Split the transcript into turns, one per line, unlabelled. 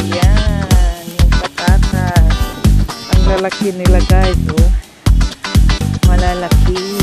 Yan, yung patatas. Ang lalaki nila guys, oh. Malalaki.